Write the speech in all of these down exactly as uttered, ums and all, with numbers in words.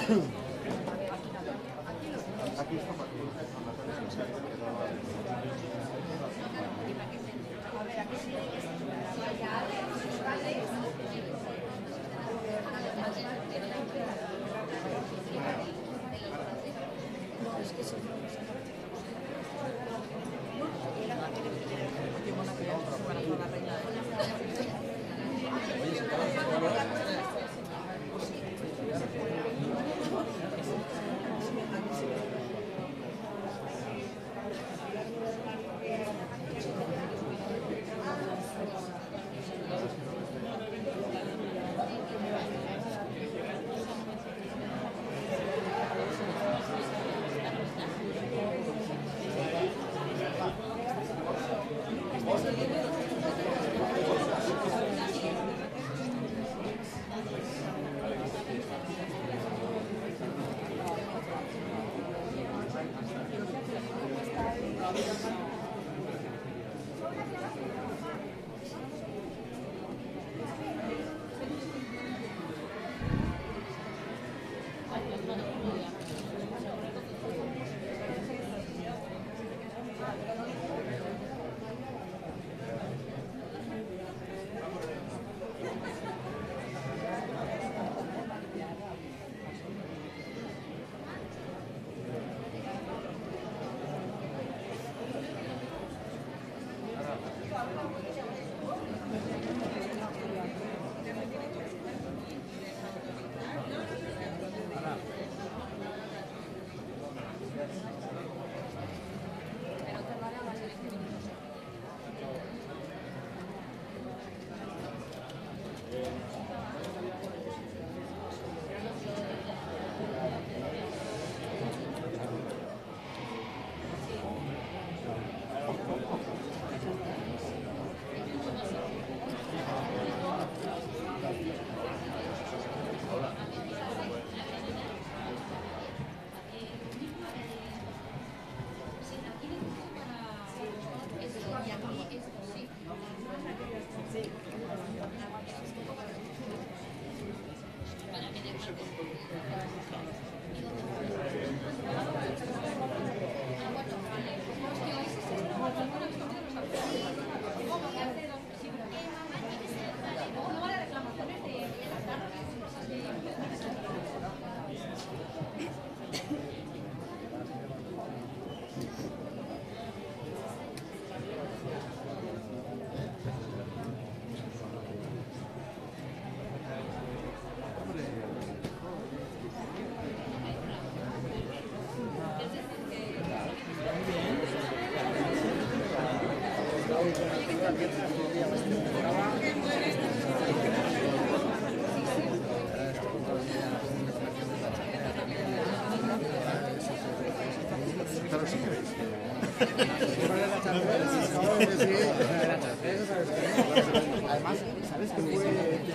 Además, ¿sabes que fue,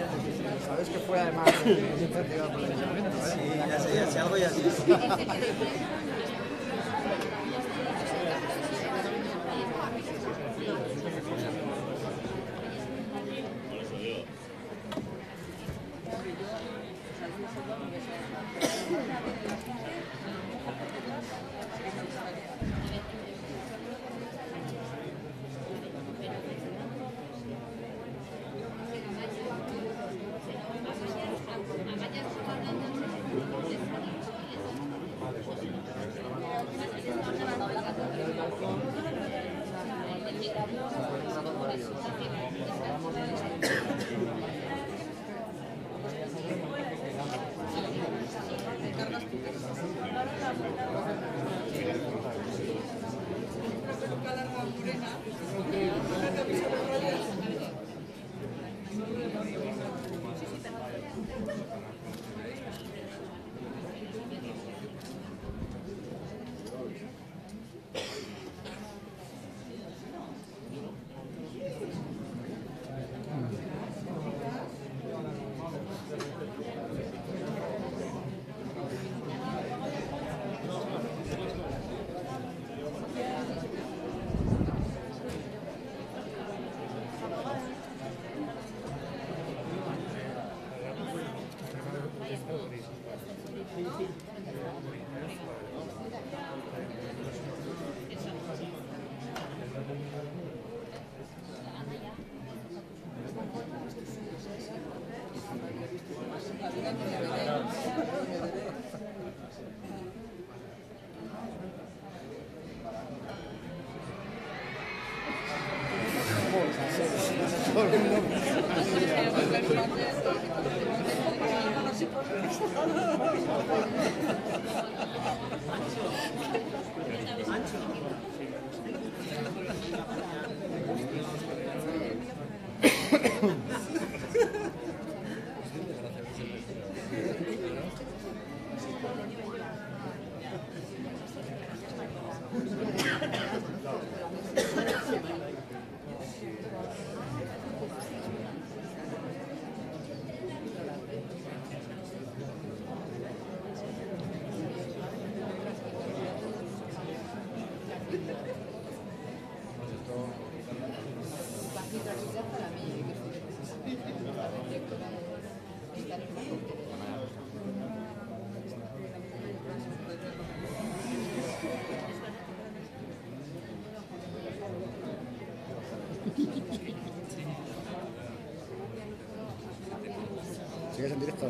¿sabes que fue además iniciativa por el ayuntamiento? Sí, ya sé, ya sé algo ya sé. Vale, pues ¿Sigues en directo?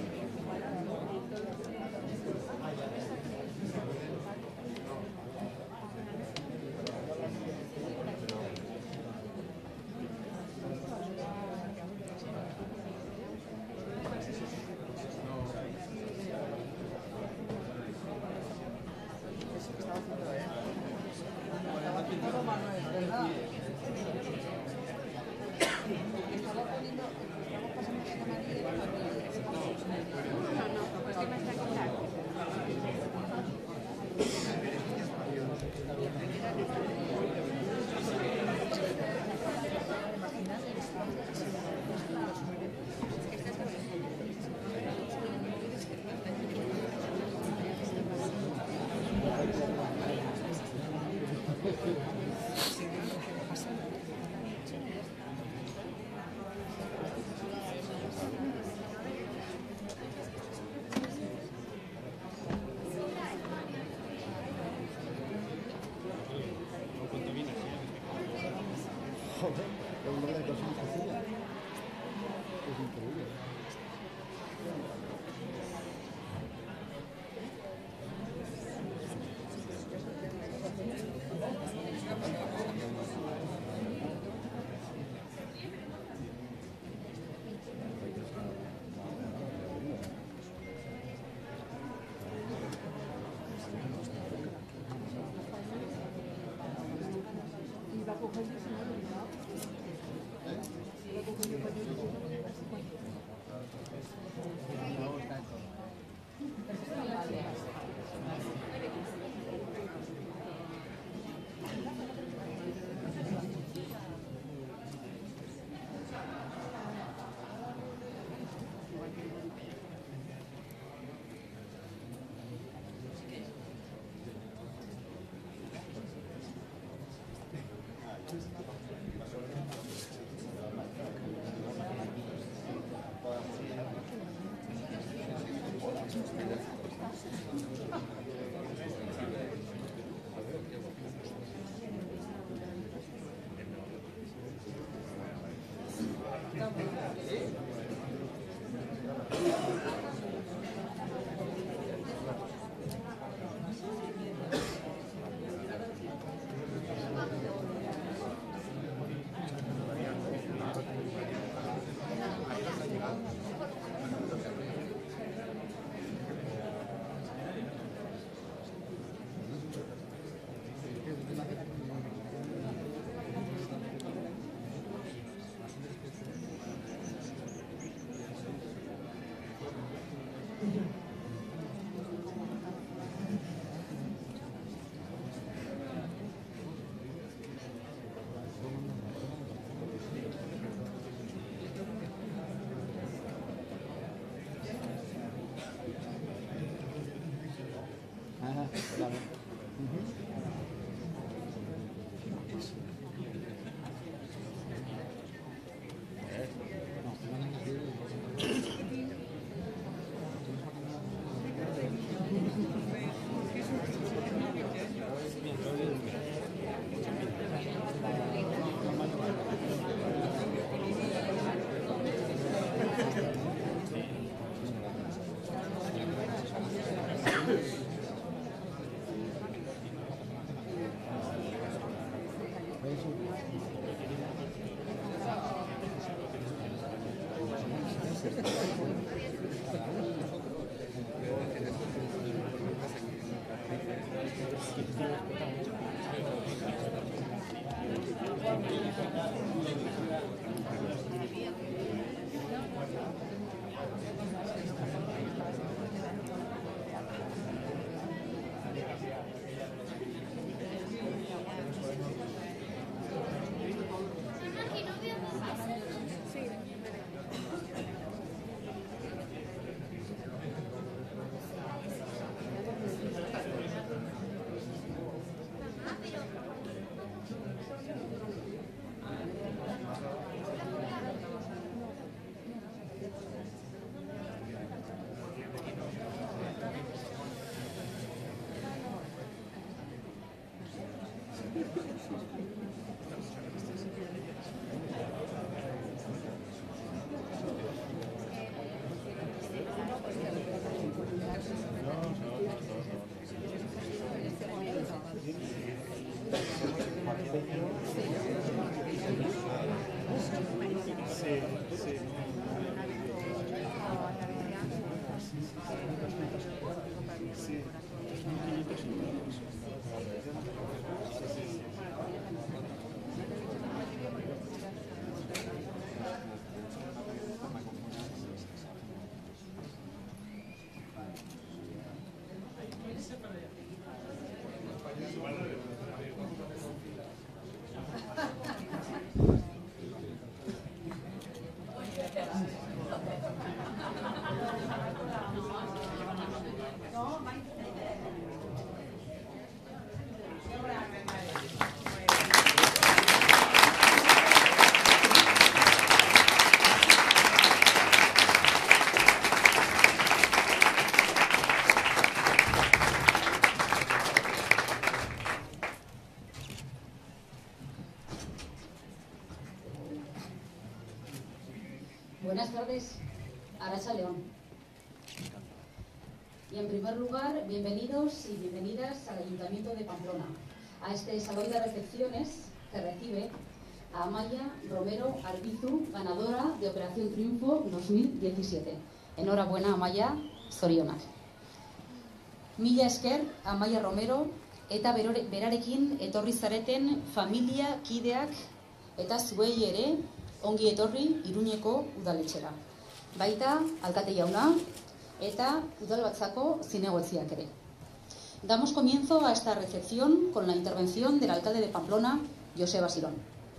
Buenas tardes, Arantxa León. Y en primer lugar, bienvenidos y bienvenidas al Ayuntamiento de Pamplona, a este salón de recepciones que recibe a Amaia Romero Arbizu, ganadora de Operación Triunfo dos mil diecisiete. Enhorabuena, Amaia, zorionak. Mila esker, Amaia Romero, eta berarekin etorri zareten familia, kideak eta zuei ere ongi etorri Iruñeko udaletxera. Baita, alkate jauna eta udalbatzako zinegotziak ere. Damos comienzo a esta recepción con la intervención del alcalde de Pamplona, Joseba Sirón.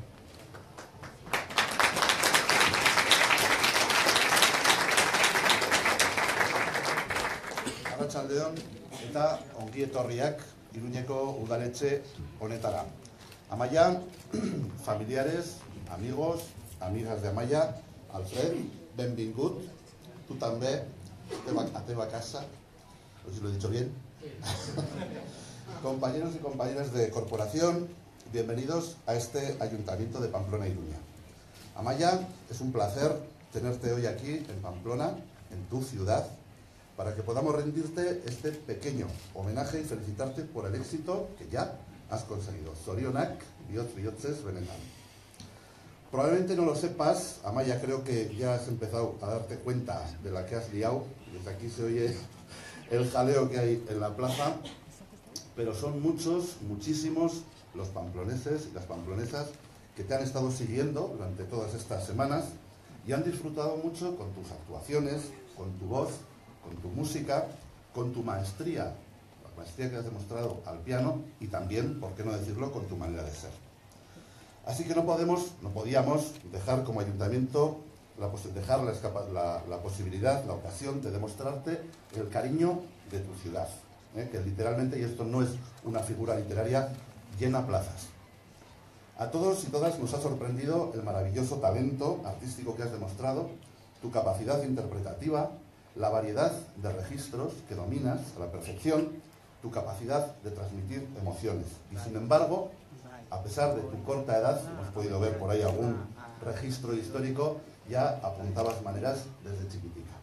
Arratsaldeon eta ongi etorriak Iruñeko udaletxe honetara. Amaia, familiares, amigos, amigas de Amaia, Alfred, benvingut, tú también, a teva casa, no sé si lo he dicho bien. Compañeros y compañeras de corporación, bienvenidos a este Ayuntamiento de Pamplona Iruña. Amaia, es un placer tenerte hoy aquí en Pamplona, en tu ciudad, para que podamos rendirte este pequeño homenaje y felicitarte por el éxito que ya has conseguido. Zorionak, bihotz bihotzez benetan. Probablemente no lo sepas, Amaia, creo que ya has empezado a darte cuenta de la que has liado. Desde aquí se oye el jaleo que hay en la plaza, pero son muchos, muchísimos los pamploneses y las pamplonesas que te han estado siguiendo durante todas estas semanas y han disfrutado mucho con tus actuaciones, con tu voz, con tu música, con tu maestría, la maestría que has demostrado al piano y también, por qué no decirlo, con tu manera de ser. Así que no podemos, no podíamos dejar como ayuntamiento la, dejar la, la, la posibilidad, la ocasión de demostrarte el cariño de tu ciudad, ¿eh? Que literalmente, y esto no es una figura literaria, llena plazas. A todos y todas nos ha sorprendido el maravilloso talento artístico que has demostrado, tu capacidad interpretativa, la variedad de registros que dominas a la perfección, tu capacidad de transmitir emociones. Y sin embargo, a pesar de tu corta edad, hemos podido ver por ahí algún registro histórico, ya apuntabas maneras desde chiquitica.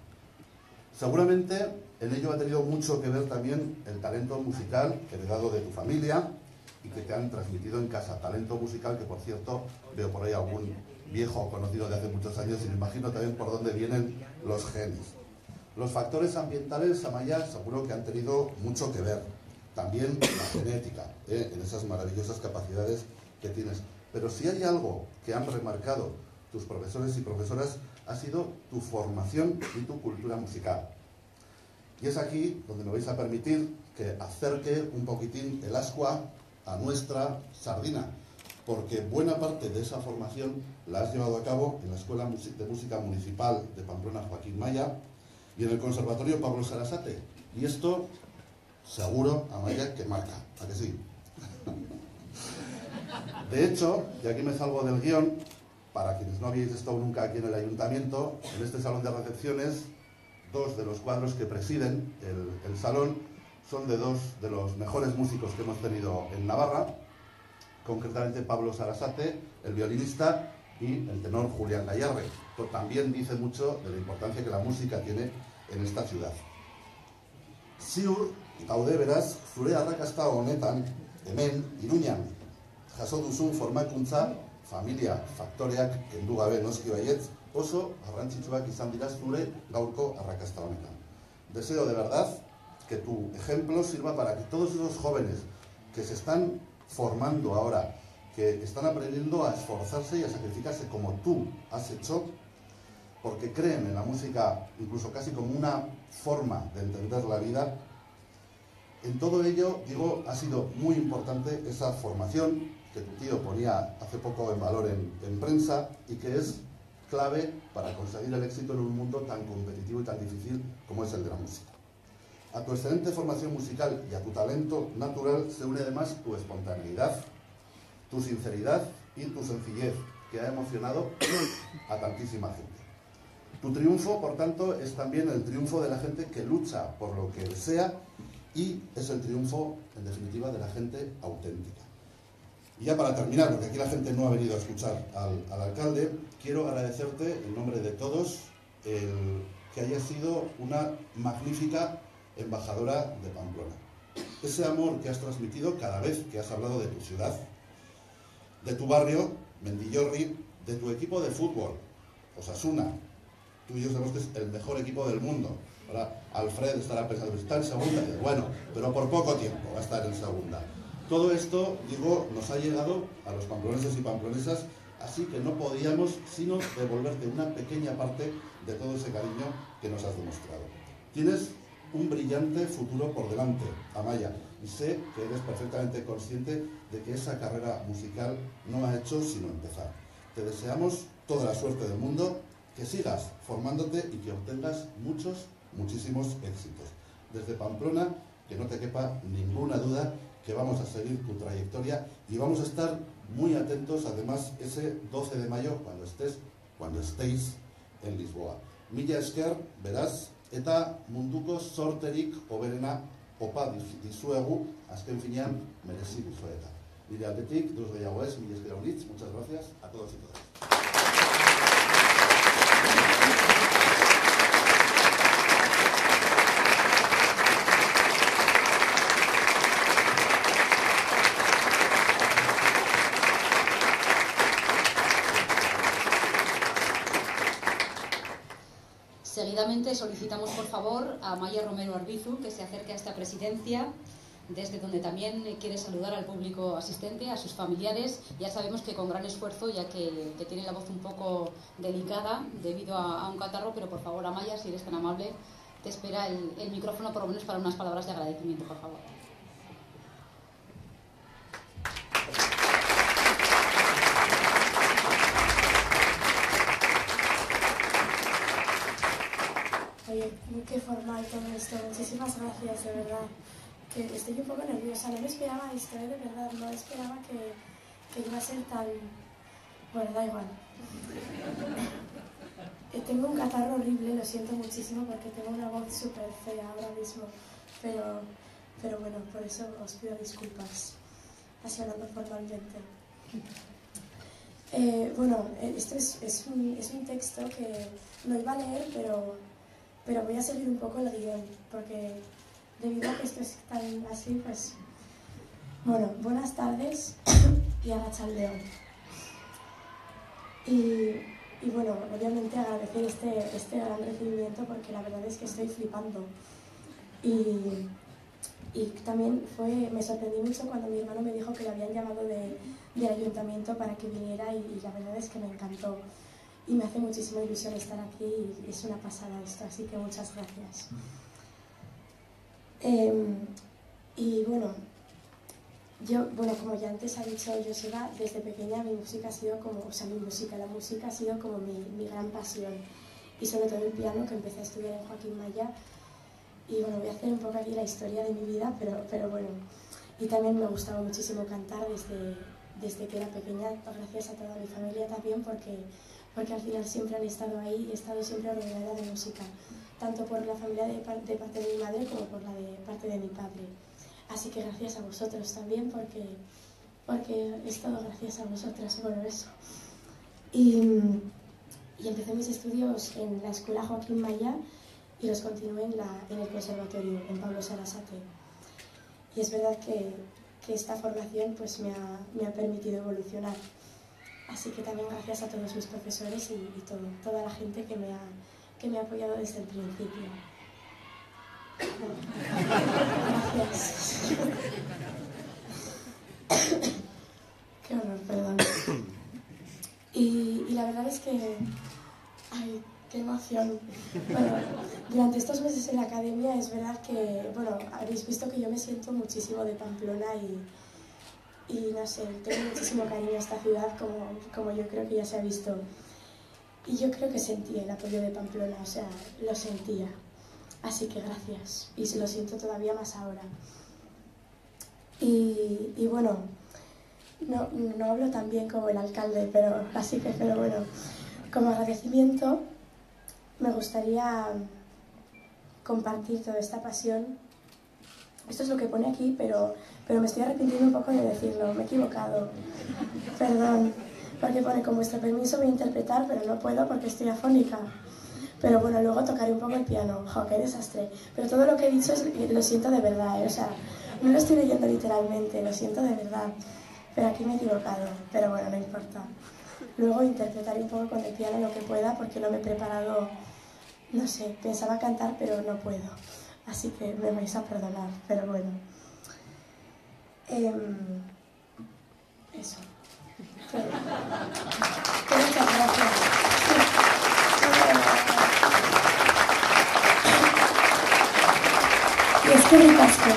Seguramente en ello ha tenido mucho que ver también el talento musical heredado de tu familia, y que te han transmitido en casa. Talento musical que, por cierto, veo por ahí algún viejo conocido de hace muchos años y me imagino también por dónde vienen los genes. Los factores ambientales, Amaya, seguro que han tenido mucho que ver. También la genética, ¿eh? en esas maravillosas capacidades que tienes. Pero si hay algo que han remarcado tus profesores y profesoras, ha sido tu formación y tu cultura musical. Y es aquí donde me vais a permitir que acerque un poquitín el ascua a nuestra sardina, porque buena parte de esa formación la has llevado a cabo en la Escuela de Música Municipal de Pamplona Joaquín Maya y en el Conservatorio Pablo Sarasate. Y esto, seguro, Amaya, que marca, ¿a que sí? De hecho, y aquí me salgo del guión, para quienes no habéis estado nunca aquí en el ayuntamiento, en este salón de recepciones, dos de los cuadros que presiden el, el salón son de dos de los mejores músicos que hemos tenido en Navarra, concretamente Pablo Sarasate, el violinista, y el tenor Julián Gallarre. Esto también dice mucho de la importancia que la música tiene en esta ciudad. Ziur, gaude beraz, zure arrakasta honetan, hemen, Iruñan, jaso duzun formakuntza, familia faktoreak kendu gabe noski baietz, oso garrantzitsuak izan dira zure gaurko arrakasta honetan. Deseo de verdad que tu ejemplo sirva para que todos esos jóvenes que se están formando ahora, que están aprendiendo a esforzarse y a sacrificarse como tú has hecho, porque creen en la música incluso casi como una forma de entender la vida. En todo ello, digo, ha sido muy importante esa formación que tu tío ponía hace poco en valor en, en prensa y que es clave para conseguir el éxito en un mundo tan competitivo y tan difícil como es el de la música. A tu excelente formación musical y a tu talento natural se une además tu espontaneidad, tu sinceridad y tu sencillez, que ha emocionado a tantísima gente. Tu triunfo, por tanto, es también el triunfo de la gente que lucha por lo que desea y es el triunfo, en definitiva, de la gente auténtica. Y ya para terminar, porque aquí la gente no ha venido a escuchar al, al alcalde, quiero agradecerte en nombre de todos el que hayas sido una magnífica embajadora de Pamplona. Ese amor que has transmitido cada vez que has hablado de tu ciudad, de tu barrio, Mendillorri, de tu equipo de fútbol, Osasuna. Tú y yo sabemos que es el mejor equipo del mundo. Ahora Alfred estará pensando, está en segunda, bueno, pero por poco tiempo va a estar en segunda. Todo esto, digo, nos ha llegado a los pamploneses y pamplonesas, así que no podíamos sino devolverte una pequeña parte de todo ese cariño que nos has demostrado. Tienes un brillante futuro por delante, Amaya, y sé que eres perfectamente consciente de que esa carrera musical no ha hecho sino empezar. Te deseamos toda la suerte del mundo, que sigas formándote y que obtengas muchos, muchísimos éxitos. Desde Pamplona, que no te quepa ninguna duda que vamos a seguir tu trayectoria y vamos a estar muy atentos, además, ese doce de mayo, cuando estés, cuando estéis en Lisboa. Mila esker, beraz, eta munduko sorterik hoberena opa dizuegu, azken finean merezi dizueta. Nire aldetik, duz gehiago ez, mila esker honitz, muchas gracias a todos y todas. Seguidamente solicitamos por favor a Amaya Romero Arbizu que se acerque a esta presidencia, desde donde también quiere saludar al público asistente, a sus familiares. Ya sabemos que con gran esfuerzo, ya que, que tiene la voz un poco delicada debido a, a un catarro, pero por favor, Amaya, si eres tan amable, te espera el, el micrófono por lo menos para unas palabras de agradecimiento, por favor. Oye, qué formal todo esto, muchísimas gracias, de verdad. Que estoy un poco nerviosa, no me esperaba esto, ¿eh? De verdad, no esperaba que, que iba a ser tan... Bueno, da igual. Tengo un catarro horrible, lo siento muchísimo porque tengo una voz súper fea ahora mismo, pero, pero bueno, por eso os pido disculpas, así hablando formalmente. Eh, bueno, esto es, es, un, es un texto que no iba a leer, pero... Pero voy a seguir un poco el guión, porque debido a que esto es tan así, pues Bueno, buenas tardes y arratsaldeon. Y, y bueno, obviamente agradecer este, este gran recibimiento porque la verdad es que estoy flipando. Y, y también fue, me sorprendí mucho cuando mi hermano me dijo que le habían llamado de, del ayuntamiento para que viniera y, y la verdad es que me encantó. Y me hace muchísima ilusión estar aquí y es una pasada esto, así que muchas gracias. Eh, y bueno, yo, bueno, como ya antes ha dicho Joseba, desde pequeña mi música ha sido como, o sea, mi música, la música ha sido como mi, mi gran pasión. Y sobre todo el piano, que empecé a estudiar en Joaquín Maya. Y bueno, voy a hacer un poco aquí la historia de mi vida, pero, pero bueno. Y también me gustaba muchísimo cantar desde, desde que era pequeña, gracias a toda mi familia también, porque, porque al final siempre han estado ahí y he estado siempre rodeada de música, tanto por la familia de, de parte de mi madre como por la de parte de mi padre. Así que gracias a vosotros también, porque, porque es todo gracias a vosotras, bueno, eso. Y, y empecé mis estudios en la escuela Joaquín Maya y los continué en, la, en el conservatorio, en Pablo Sarasate. Y es verdad que, que esta formación pues, me, ha, me ha permitido evolucionar. Así que también gracias a todos mis profesores y, y todo, toda la gente que me, ha, que me ha apoyado desde el principio. Gracias. Qué horror, perdón. Y, y la verdad es que... Ay, qué emoción. Bueno, durante estos meses en la academia es verdad que, bueno, habéis visto que yo me siento muchísimo de Pamplona y, y no sé, tengo muchísimo cariño a esta ciudad como, como yo creo que ya se ha visto. Y yo creo que sentí el apoyo de Pamplona, o sea, lo sentía. Así que gracias, y lo siento todavía más ahora. Y, y bueno, no, no hablo tan bien como el alcalde, pero así que, pero bueno, como agradecimiento me gustaría compartir toda esta pasión. Esto es lo que pone aquí, pero, pero me estoy arrepintiendo un poco de decirlo, me he equivocado. Perdón, porque pone con vuestro permiso voy a interpretar, pero no puedo porque estoy afónica. Pero bueno, luego tocaré un poco el piano. ¡Jo, qué desastre! Pero todo lo que he dicho es, lo siento de verdad, ¿eh? O sea, no lo estoy leyendo literalmente, lo siento de verdad. Pero aquí me he equivocado, pero bueno, no importa. Luego interpretaré un poco con el piano lo que pueda porque no me he preparado, no sé, pensaba cantar pero no puedo. Así que me vais a perdonar, pero bueno. Eh, eso. Pero, pero muchas gracias. Y es que ricasco.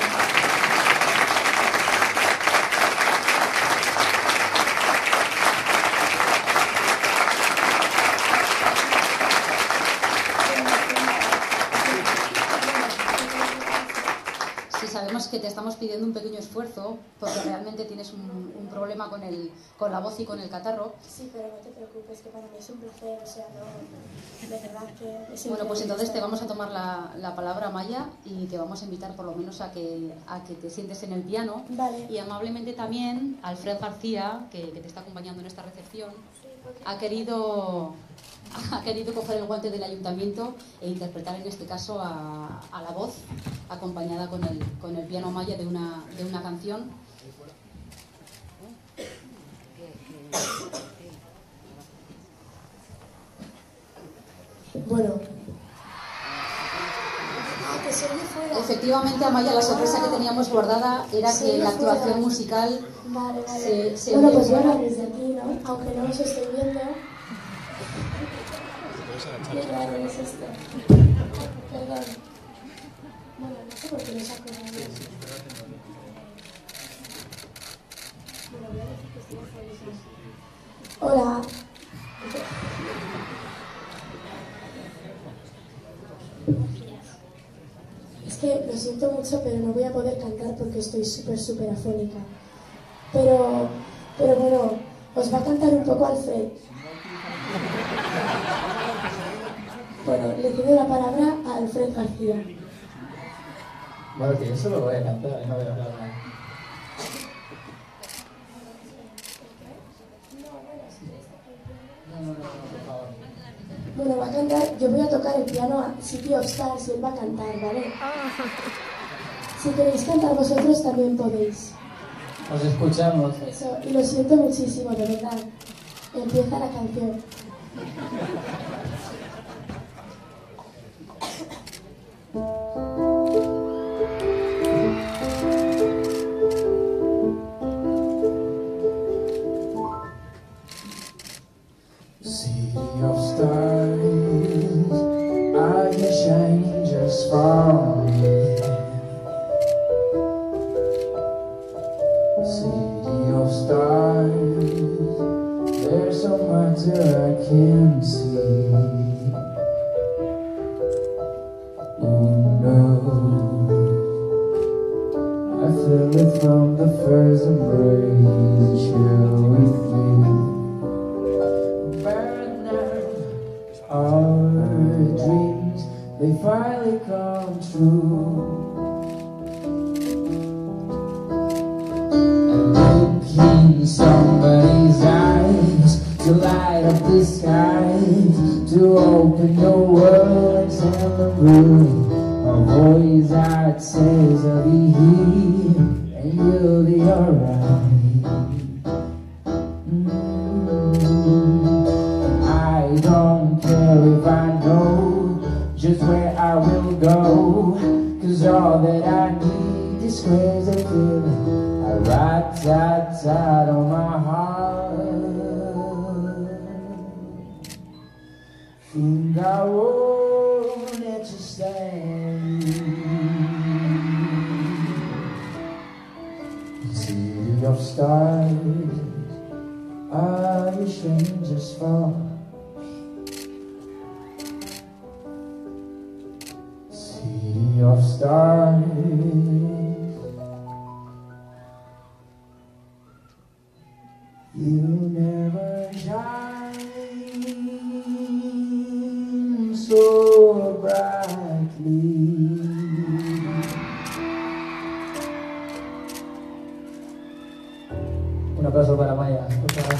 Sabemos que te estamos pidiendo un pequeño esfuerzo porque realmente tienes un, un problema con, el, con la voz y con el catarro. Sí, pero no te preocupes, que para mí es un placer, o sea, no, de verdad que es Bueno, pues entonces te vamos a tomar la, la palabra, Maya, y te vamos a invitar por lo menos a que, a que te sientes en el piano. Vale. Y amablemente también Alfred García, que, que te está acompañando en esta recepción, ha querido... ha querido coger el guante del ayuntamiento e interpretar en este caso a, a la voz, acompañada con el, con el piano Maya de una, de una canción. Bueno. Efectivamente, Amaya, la sorpresa que teníamos guardada era que la actuación musical vale, vale. se, se bueno, pues bueno, desde aquí, ¿no? Aunque no os estoy viendo. Qué raro es esto. Perdón. Bueno, no sé por qué me saco de ahí. Bueno, voy a decir que estoy feliz. Hola. Es que lo siento mucho, pero no voy a poder cantar porque estoy súper, súper afónica. Pero, pero bueno, os va a cantar un poco Alfred. Bueno, le cedo la palabra a Alfred García. Bueno, que yo solo voy a cantar, no voy a hablar nada. No, no, no, no, por favor. Bueno, va a cantar, yo voy a tocar el piano a City of Stars y él va a cantar, ¿vale? Si queréis cantar vosotros también podéis. Os escuchamos. Eso, y lo siento muchísimo, de verdad. Empieza la canción. City of stars, are you shining just for me? City of stars, there's so much that I can see. Oh no, I feel it from the first embrace, share with you. Our dreams, they finally come true. Look in somebody's eyes to light up the sky, to open your world and tell the room. A voice that says I'll be here and you'll be alright. I don't care if I know just where I will go, cause all that I need is crazy feeling. I rat-tat-tat on my heart. Think I won't let you stand. City of stars, are you strangers for? City of stars, you never shine so brightly. Un aplauso para Amaya, por favor.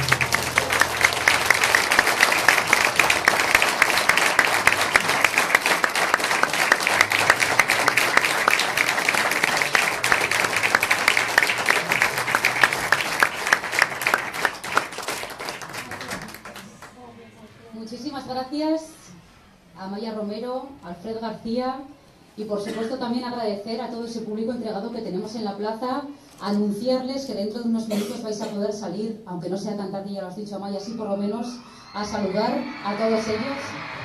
Muchísimas gracias a Amaya Romero, a Alfred García y por supuesto también agradecer a todo ese público entregado que tenemos en la plaza, anunciarles que dentro de unos minutos vais a poder salir, aunque no sea tan tarde, ya lo has dicho Amaya, sí por lo menos a saludar a todos ellos.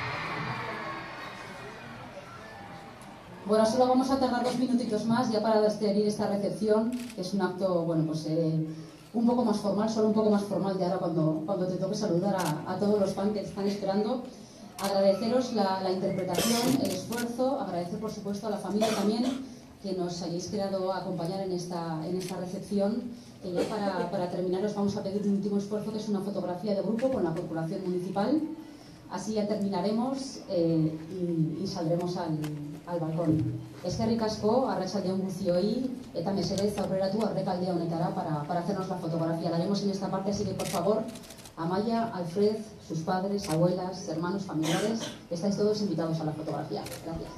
Bueno, solo vamos a tardar dos minutitos más ya para desterir esta recepción, que es un acto, bueno, pues eh, un poco más formal, solo un poco más formal de ahora cuando, cuando te toque saludar a, a todos los fans que te están esperando. Agradeceros la, la interpretación, el esfuerzo, agradecer por supuesto a la familia también que nos hayáis querido acompañar en esta, en esta recepción. Que ya para, para terminar os vamos a pedir un último esfuerzo, que es una fotografía de grupo con la corporación municipal. Así ya terminaremos eh, y, y saldremos al, al balcón. Eskerrik asko, arratsaldeon guztioi, eta mesedez aurreratu aurrekalde honetara para, para hacernos la fotografía. La haremos en esta parte, así que por favor, Amaya, Alfred, sus padres, abuelas, hermanos, familiares, estáis todos invitados a la fotografía. Gracias.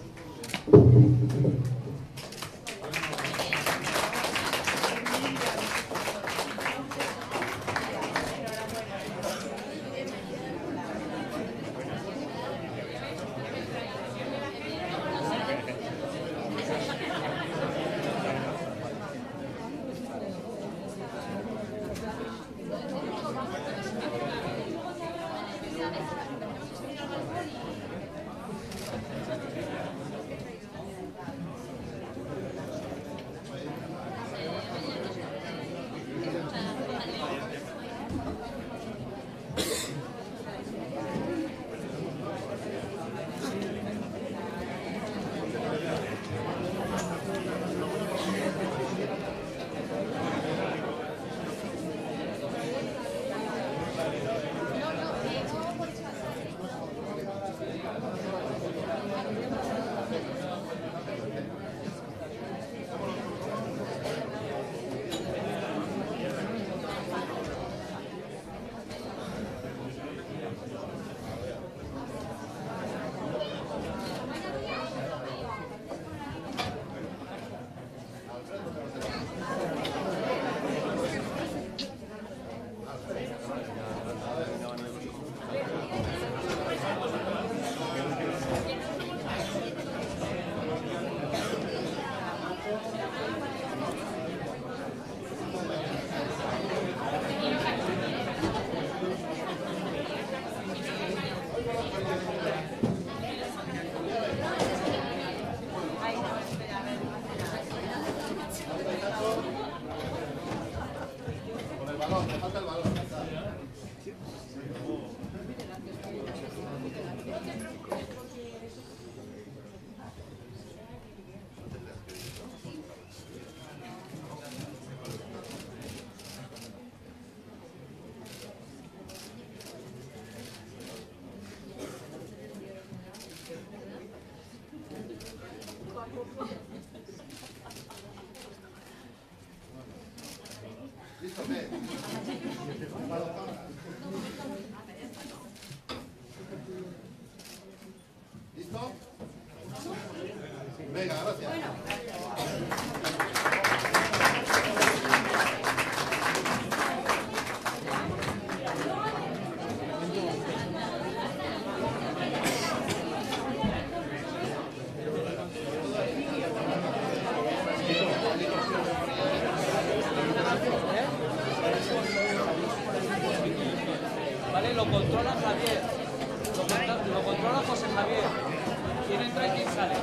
¿Listo? ¿Qué? ¿Listo? Venga, gracias. Vale, lo controla Javier. Lo, controla, lo controla José Javier. ¿Quién entra y quién sale?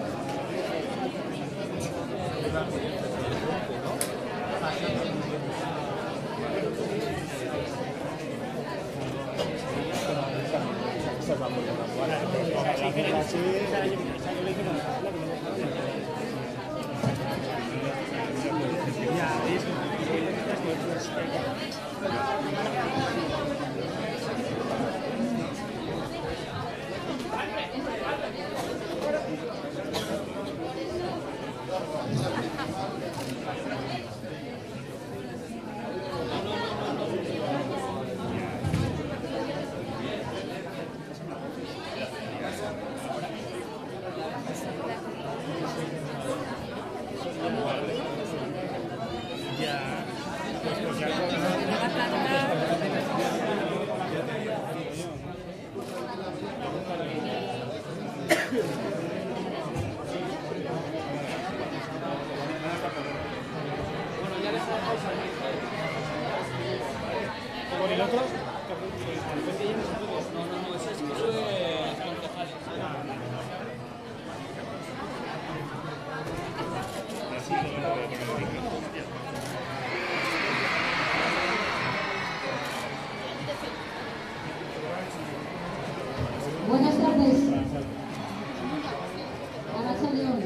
¿Con el otro? No, no, no, ese es eso de concejales. Buenas tardes. Arantxa León.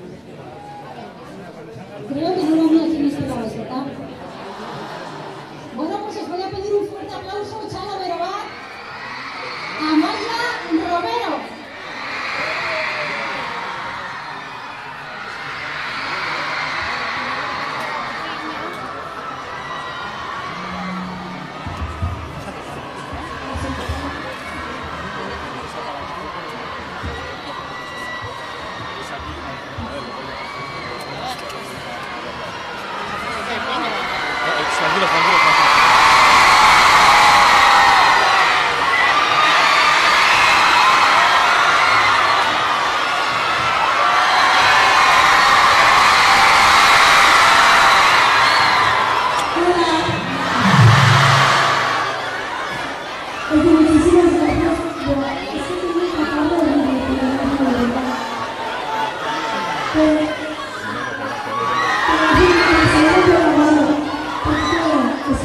Creo que no lo vi aquí en este camiseta. Bueno, pues os voy a pedir un fuerte aplauso, Chano Verobat, a Amaya Romero. Tranquilo, tranquilo, tranquilo. Muchísimas gracias por este acabo de pero pero sí,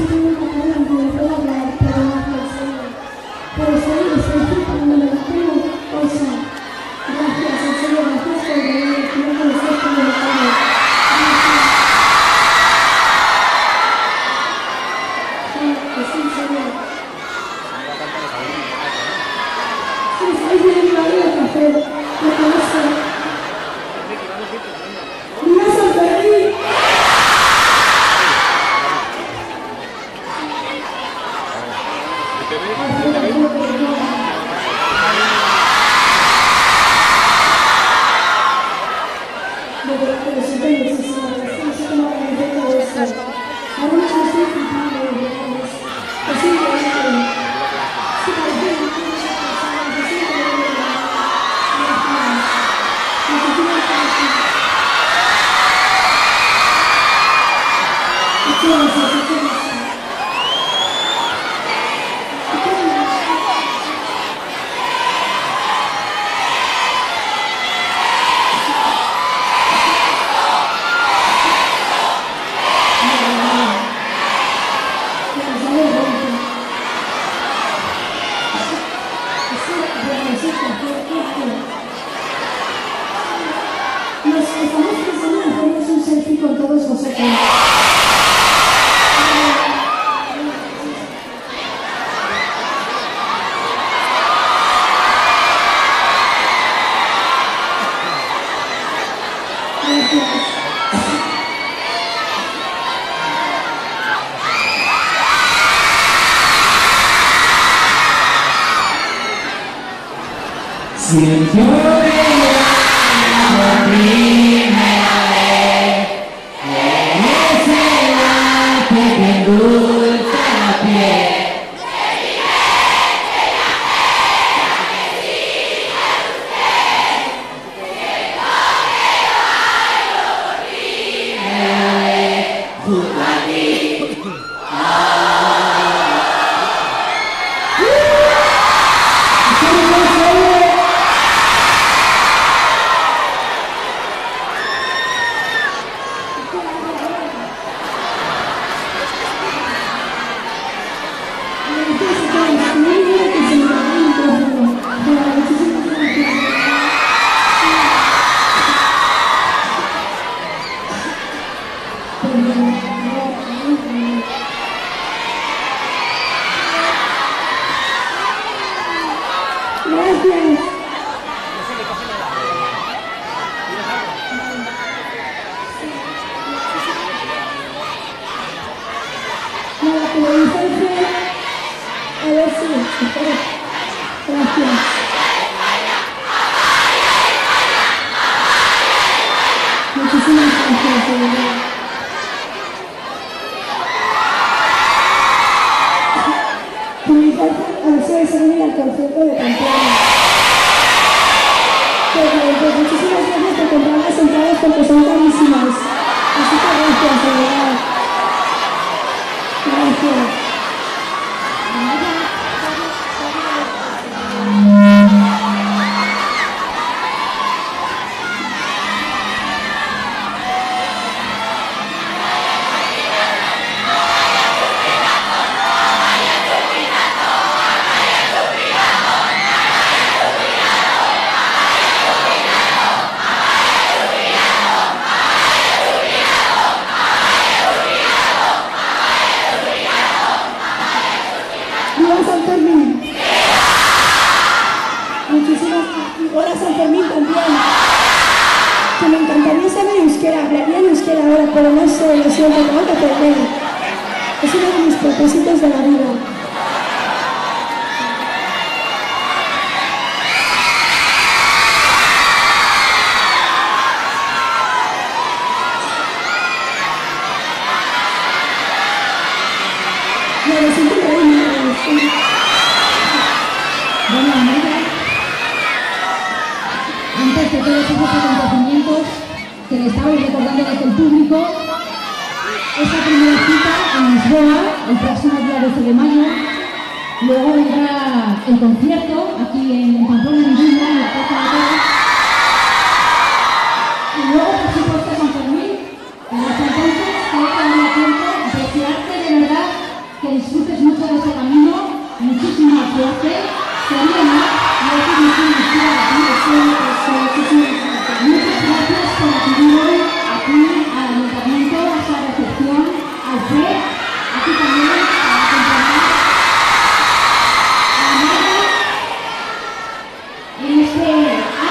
Siento brillar por primera vez, eres el arte que endulza la piel. En este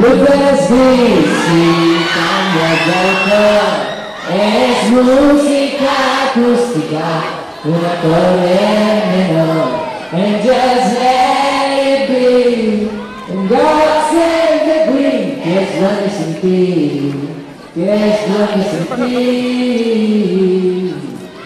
Luces y cambia de color. Es música acústica, un acorde menor. And just let it be. And God save the Queen. Que es lo que sentí, que es lo que sentí.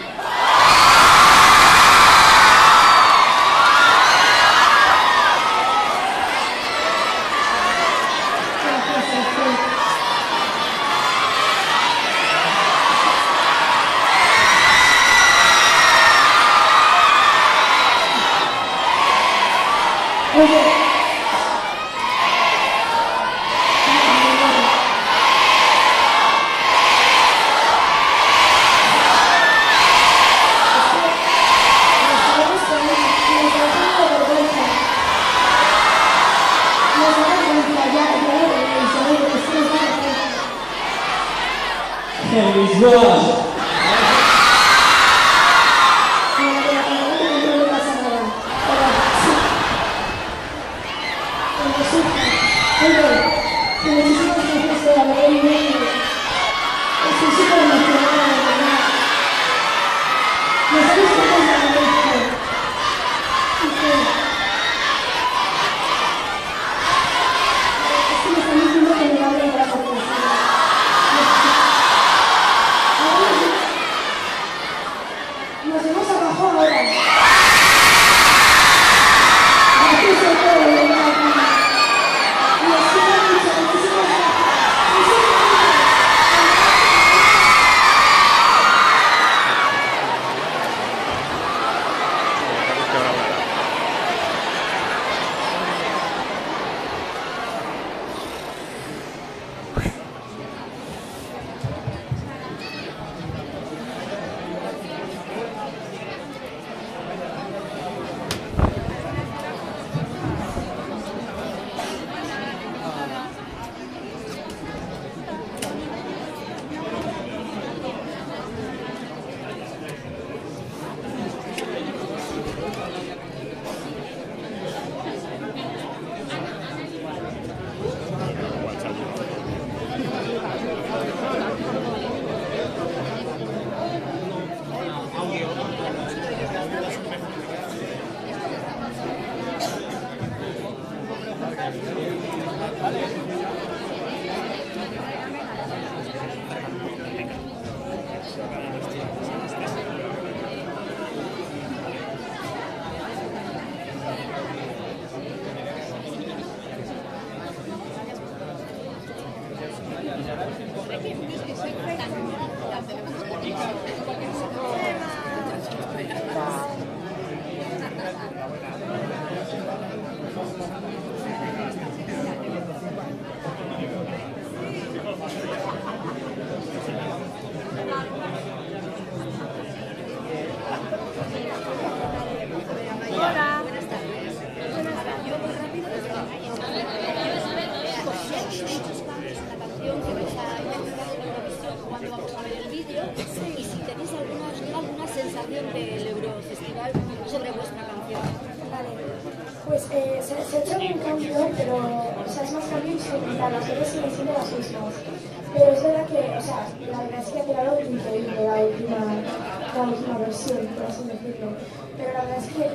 Pues eh, se, se ha hecho un cambio, pero o sea, es más cambio instrumental, las cosas siguen siendo las mismas. Pero es verdad que, o sea, la verdad es que ha quedado increíble la última, la última versión, por así decirlo. Pero la verdad es que...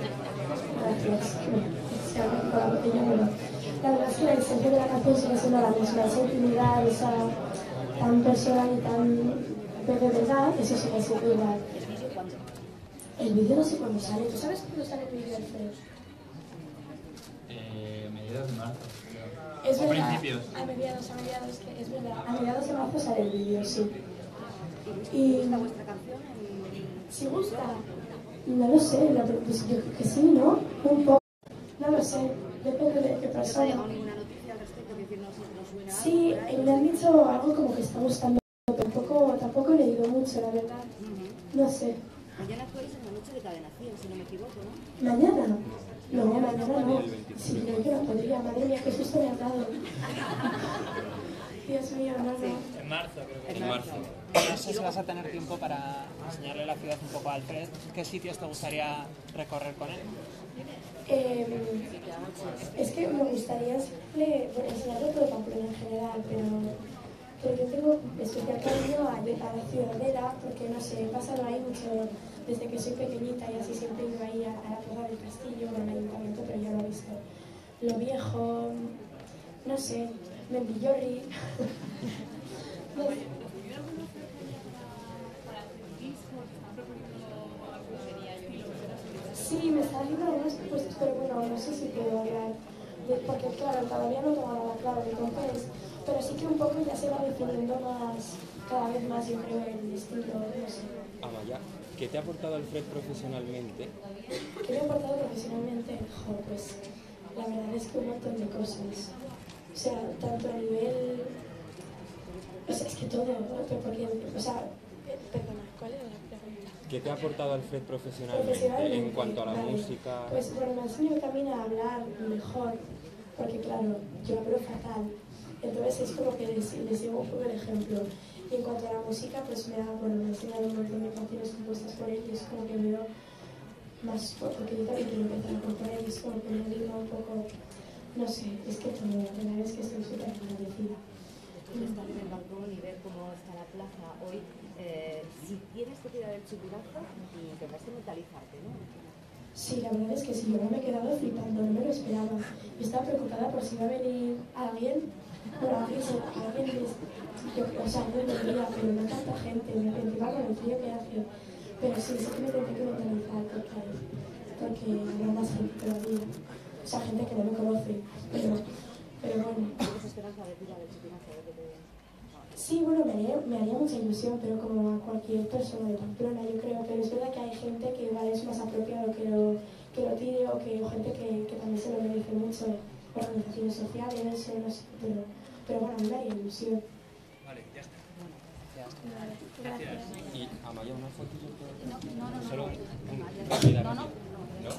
Gracias. Es que ahora con la botella, bueno. La verdad es que la esencia de la canción sigue siendo la misma, esa intimidad, esa tan personal y tan de verdad, eso sigue siendo igual. El vídeo no sé cuándo sale. ¿Tú sabes cuándo sale el vídeo, Alfredo? Eh, mediados de marzo. Es o verdad. principios. A mediados, a mediados, que es verdad. A mediados de marzo sale el vídeo, sí. ¿Y gusta vuestra canción? ¿Si gusta? No lo sé, la, pues yo creo que sí, ¿no? Un poco. No lo sé, depende de qué persona. ¿No te ha llegado ninguna noticia al respecto? Que decir, no, no suena algo sí, por ahí, me han dicho algo como que está gustando. Tampoco, tampoco he leído mucho, la verdad. Uh-huh. No sé. Mañana actuáis en la noche de Cadenación, si no me equivoco, ¿no? ¿Mañana? No, mañana no. Sí, creo que no podría. Madre mía, qué susto me has dado. Dios mío, no, no. En marzo, creo que. En marzo. No sé si vas a tener tiempo para enseñarle la ciudad un poco a Alfred. ¿Qué sitios te gustaría recorrer con él? Eh, es que me gustaría enseñarle, bueno, enseñarle todo Pamplona en general, pero, pero yo tengo especial cariño a, a la Ciudadela, porque no sé, he pasado ahí mucho desde que soy pequeñita y así siempre he ido ahí a, a la Plaza del Castillo, al Ayuntamiento, pero ya lo he visto. Lo viejo, no sé, Membillorri. No sé. Sí, me están haciendo algunas propuestas, pero bueno, no sé si puedo hablar, de, porque claro, todavía no tengo nada claro, entonces, pero sí que un poco ya se va definiendo más, cada vez más, yo creo, el estilo, no sé. Amaya, ¿qué te ha aportado Alfred profesionalmente? ¿Qué me ha aportado profesionalmente? Jo, pues la verdad es que un montón de cosas. O sea, tanto a nivel... O sea, es que todo, ¿no? Porque, o sea, perdona, ¿cuál era la pregunta? ¿Qué te ha aportado Alfred profesionalmente, Profesionalmente, en cuanto a la vale. música? Pues bueno, me ha enseñado también a hablar mejor, porque claro, yo hablo fatal, entonces es como que les, les llevo un poco el ejemplo. Y en cuanto a la música, pues me ha, bueno, me ha enseñado un montón de canciones compuestas por él y es como que veo más, porque yo también quiero empezar a componer y es como que me anima un poco, no sé, es que todo, la verdad es que estoy súper agradecida. Estar en el balcón y ver cómo está la plaza hoy, eh, si tienes que tirar el chupirazo, tendrás que mentalizarte, ¿no? Sí, la verdad es que sí, yo me he quedado flipando, no me lo esperaba. Yo estaba preocupada por si iba a venir alguien, bueno, alguien, alguien yo, o sea, no vendría, pero no tanta gente, me encima con el frío que hace. Pero sí, sí que me tendré que mentalizar, porque, porque habrá más gente todavía. O sea, gente que no me conoce, pero, pero bueno. ¿Tienes esperanza de tirar el chupirazo? De que te... Sí, bueno, me haría, me haría mucha ilusión, pero como a cualquier persona de Pamplona, yo creo. Pero es verdad que hay gente que igual es más apropiado que lo, que lo tire, o que o gente que, que también se lo merece mucho, organizaciones sociales, no sé, no sé, pero, pero bueno, a mí me haría ilusión. Vale, ya está. Vale, gracias. Y Amaya, una fotito. No, no, no. Solo no, un, no. rápida, No, no. rápida. ¿No?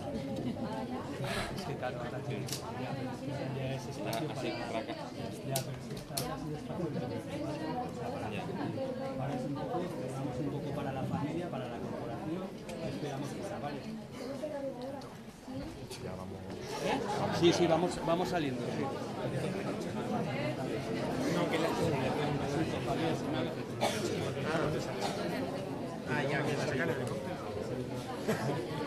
Es que claro, atracción. Ya es Está así, raca. Ya, pero si está así despacio, ya. Ahora es un poco, esperamos un poco para la familia, para la corporación, esperamos que sea, ¿vale? Ya vamos. Sí, sí, vamos, vamos saliendo, sí. No, que le Claro, ah, ya, que la sacan el helicóptero.